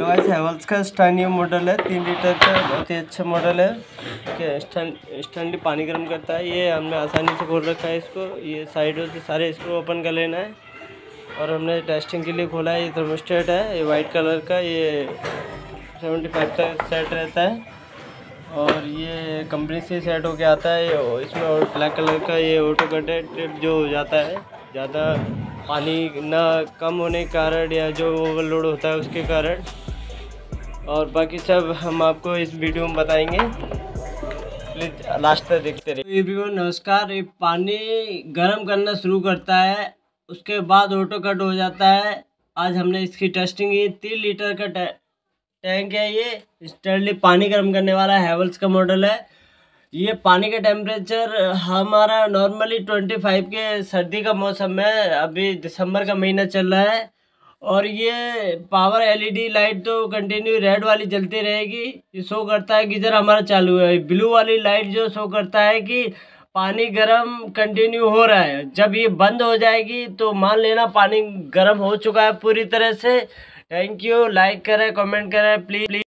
Hello guys, Havells का standi model है 3 litre का, बहुत ही अच्छा मॉडल है। कि स्टैंडी पानी गर्म करता है। ये हमने आसानी से खोल रखा है इसको। ये साइडों से सारे इसको ओपन कर लेना है और हमने टेस्टिंग के लिए खोला है। ये थर्मोस्टेट है, ये वाइट कलर का, ये 75 का सेट रहता है और ये कंपनी से सेट होके आता है। इसमें और ब्लैक कलर का ये ऑटो कटेड जो हो जाता है, ज़्यादा पानी ना कम होने के कारण या जो ओवरलोड होता है उसके कारण। और बाकी सब हम आपको इस वीडियो में बताएंगे, प्लीज़ लास्ट तक देखते रहिए। एवरीवन नमस्कार। ये पानी गर्म करना शुरू करता है, उसके बाद ऑटो कट हो जाता है। आज हमने इसकी टेस्टिंग की। 3 लीटर का टैंक है। ये स्टैंडली पानी गर्म करने वाला हैवेल्स का मॉडल है। ये पानी का टेम्परेचर हमारा नॉर्मली 25 के, सर्दी का मौसम है, अभी दिसंबर का महीना चल रहा है। और ये पावर एलईडी लाइट तो कंटिन्यू रेड वाली जलती रहेगी। ये शो करता है गीजर हमारा चालू है। ब्लू वाली लाइट जो शो करता है कि पानी गर्म कंटिन्यू हो रहा है। जब ये बंद हो जाएगी तो मान लेना पानी गर्म हो चुका है पूरी तरह से। Thank you. लाइक करें, कमेंट करें प्लीज़।